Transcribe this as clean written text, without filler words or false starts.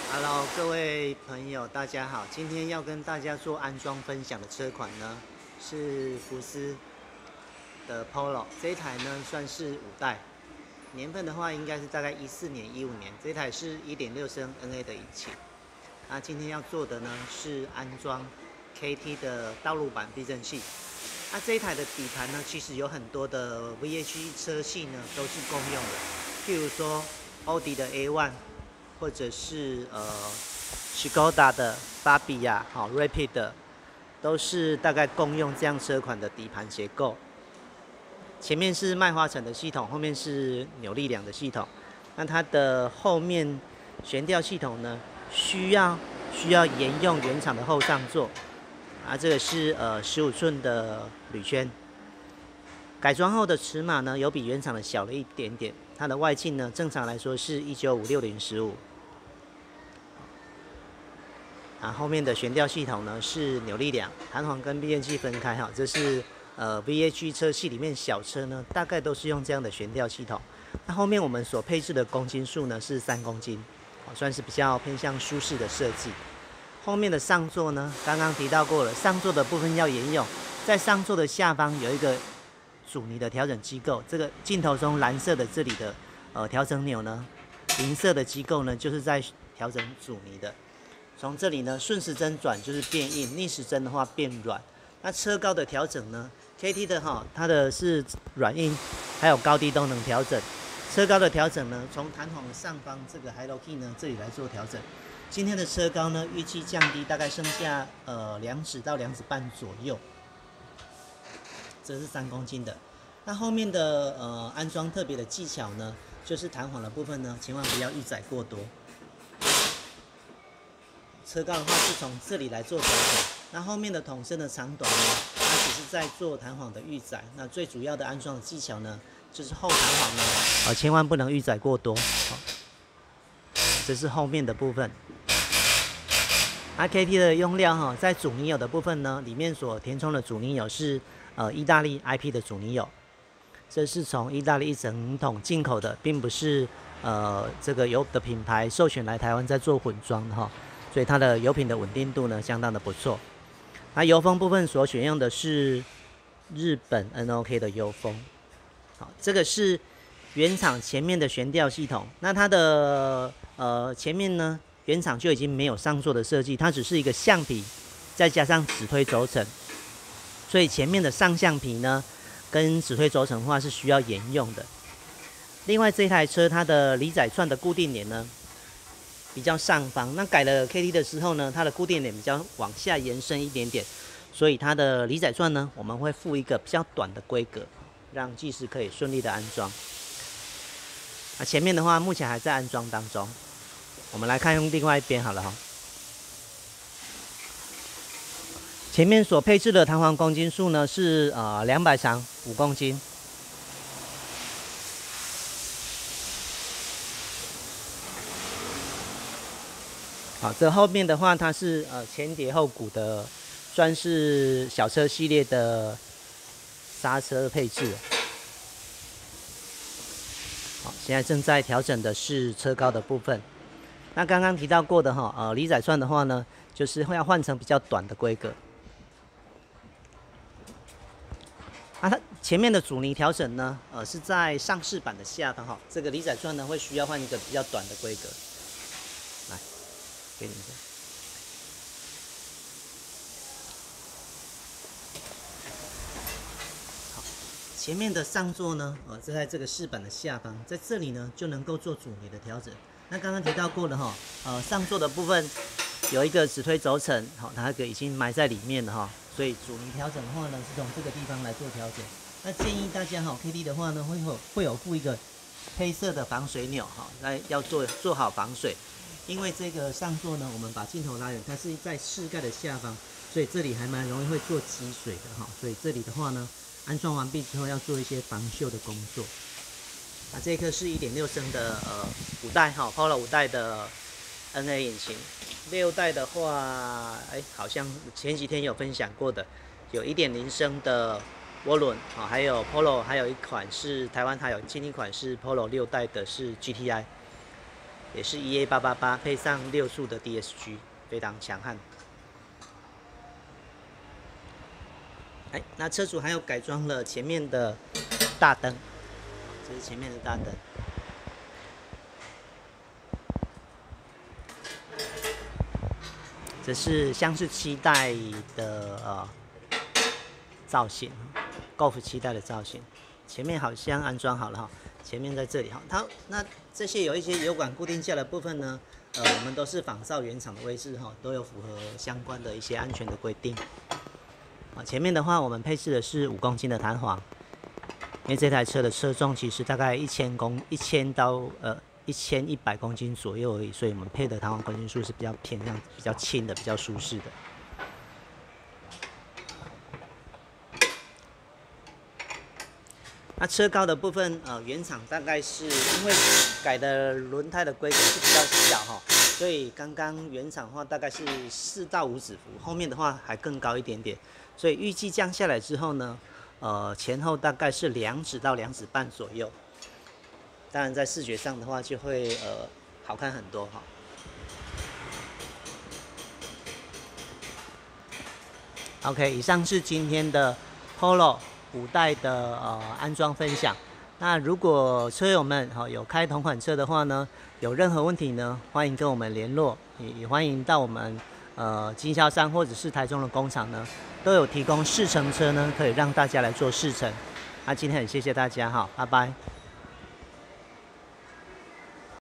Hello，各位朋友，大家好。今天要跟大家做安装分享的车款呢，是福斯的 Polo。这一台呢算是5代，年份的话应该是大概14年、15年。这台是1.6升 NA 的引擎。那今天要做的呢是安装 KT 的道路板避震器。那这一台的底盘呢，其实有很多的 VH 车系呢都是共用的，譬如说奥迪的 A1。或者是Skoda 的巴比亚、Rapid 的，都是大概共用这样车款的底盘结构。前面是麦花臣的系统，后面是扭力梁的系统。那它的后面悬吊系统呢，需要沿用原厂的后上座。这个是15寸的铝圈。改装后的尺码呢，有比原厂的小了一点点。它的外径呢，正常来说是195/6015。后面的悬吊系统呢是扭力梁，弹簧跟避震器分开哈。这是VH 车系里面小车呢，大概都是用这样的悬吊系统。那后面我们所配置的公斤数呢是3公斤，算是比较偏向舒适的设计。后面的上座呢，刚刚提到过了，上座的部分要沿用，在上座的下方有一个阻尼的调整机构。这个镜头中蓝色的这里的调整钮呢，银色的机构呢就是在调整阻尼的。从这里呢，顺时针转就是变硬，逆时针的话变软。那车高的调整呢 ，KT 的它的是软硬还有高低都能调整。车高的调整呢，从弹簧的上方这个 High Low Key 呢这里来做调整。今天的车高呢，预计降低大概剩下2指到2指半左右。这是3公斤的。那后面的安装特别的技巧呢，就是弹簧的部分呢，千万不要预载过多。车高的话是从这里来做调整，那后面的筒身的长短呢，它只是在做弹簧的预载。那最主要的安装的技巧呢，就是后弹簧呢，千万不能预载过多。这是后面的部分。KT 的用料在阻尼油的部分呢，里面所填充的阻尼油是意大利 IP 的阻尼油，这是从意大利一整桶进口的，并不是这个油的品牌授权来台湾在做混装的哈。所以它的油品的稳定度呢，相当的不错。那油封部分所选用的是日本 NOK 的油封。好，这个是原厂前面的悬吊系统。那它的前面呢，原厂就已经没有上座的设计，它只是一个橡皮，再加上指推轴承。所以前面的上橡皮呢，跟指推轴承的话是需要沿用的。另外这台车它的离载串的固定点呢，比较上方，那改了 KT 的时候呢，它的固定点比较往下延伸一点点，所以它的离载串呢，我们会附一个比较短的规格，让技师可以顺利的安装。前面的话目前还在安装当中，我们来看用另外一边好了哈。前面所配置的弹簧公斤数呢是200长5公斤。好，这后面的话，它是前碟后鼓的，算是小车系列的刹车配置。好，现在正在调整的是车高的部分。那刚刚提到过的离载串的话呢，就是会要换成比较短的规格。它前面的阻尼调整呢，是在上饰板的下方这个离载串呢会需要换一个比较短的规格。来。给你们看。好，前面的上座呢，在这个饰板的下方，在这里呢就能够做阻尼的调整。那刚刚提到过的上座的部分有一个指推轴承，它那个已经埋在里面了所以阻尼调整的话呢，是从这个地方来做调整。那建议大家KT 的话呢，会有附一个黑色的防水钮那要做好防水。因为这个上座呢，我们把镜头拉远，它是在饰盖的下方，所以这里还蛮容易会做积水的所以这里的话呢，安装完毕之后要做一些防锈的工作。这颗是1.6升的5代Polo 5代的 NA 引擎。6代的话，好像前几天有分享过的，有1.0升的涡轮还有 Polo， 还有一款是台湾还有进一款是 Polo 6代的是 GTI。 也是 EA888配上6速的 DSG， 非常强悍。哎，那车主还有改装了前面的大灯，这是前面的大灯。这是像是7代的造型 ，Golf 7代的造型。前面好像安装好了哈，前面在这里哈。那这些有一些油管固定架的部分呢，我们都是仿照原厂的位置哈，都有符合相关的一些安全的规定。前面的话，我们配置的是5公斤的弹簧，因为这台车的车重其实大概1000到1100公斤左右而已，所以我们配的弹簧公斤数是比较偏向比较轻的、比较舒适的。那车高的部分，原厂大概是因为改的轮胎的规格是比较小哈，所以刚刚原厂的话大概是4到5指幅，后面的话还更高一点点，所以预计降下来之后呢，前后大概是2指到2指半左右。当然在视觉上的话就会好看很多哈。OK， 以上是今天的 Polo 5代的安装分享。那如果车友们有开同款车的话呢，有任何问题呢，欢迎跟我们联络，也欢迎到我们经销商或者是台中的工厂呢，都有提供试乘车呢，可以让大家来做试乘。那今天很谢谢大家哈，拜拜。